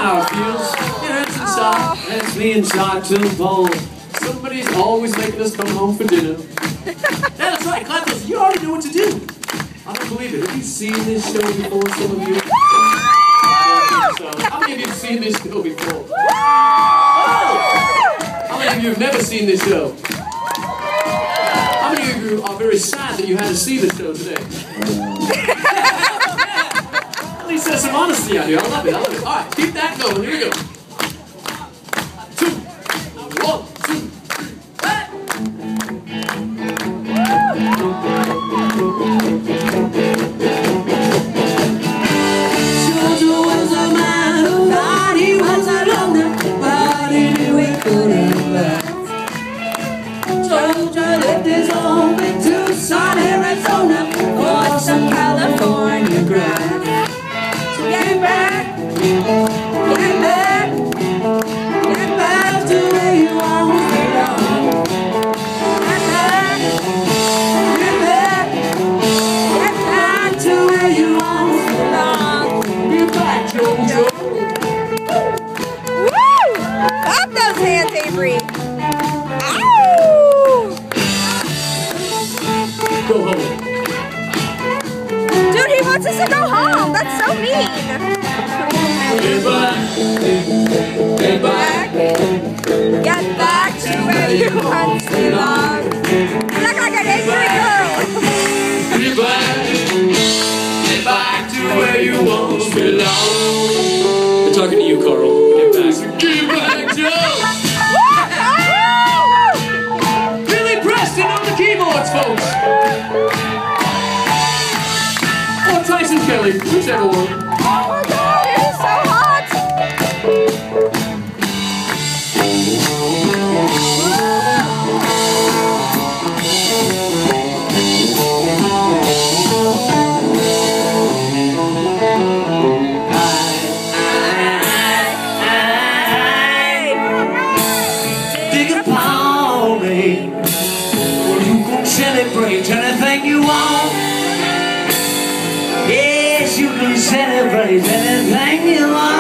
how it feels. Yeah, it's inside. That's me inside to the bone. Somebody's always making us come home for dinner. Yeah, that's right, clap those. You already know what to do. I don't believe it. Have you seen this show before, some of you? I don't think so. How many of you have seen this show before? Oh! How many of you have never seen this show? How many of you are very sad that you had to see this show today? At least there's some honesty out here. I love it. I love it. All right, keep that going. Here we go. 2, 1, 2, Arizona for some California grass. So get back to where you always belong. Get back to where you always belong. Get back, Jojo. Woo! Clap those hands, Avery. go home. Dude, he wants us to go home. That's so mean. Get back. Get back. Get back to where you once belonged. You look like an angry girl. Get back. Get back to where you once belong. We're talking to you, Carl. Get back. Get back, Joe. Billy Preston on the keyboards, folks. Or Tyson Kelly, whichever one. Oh my God, it is so hot. Dig upon me. You can celebrate anything you want. Yes, you can celebrate anything you want.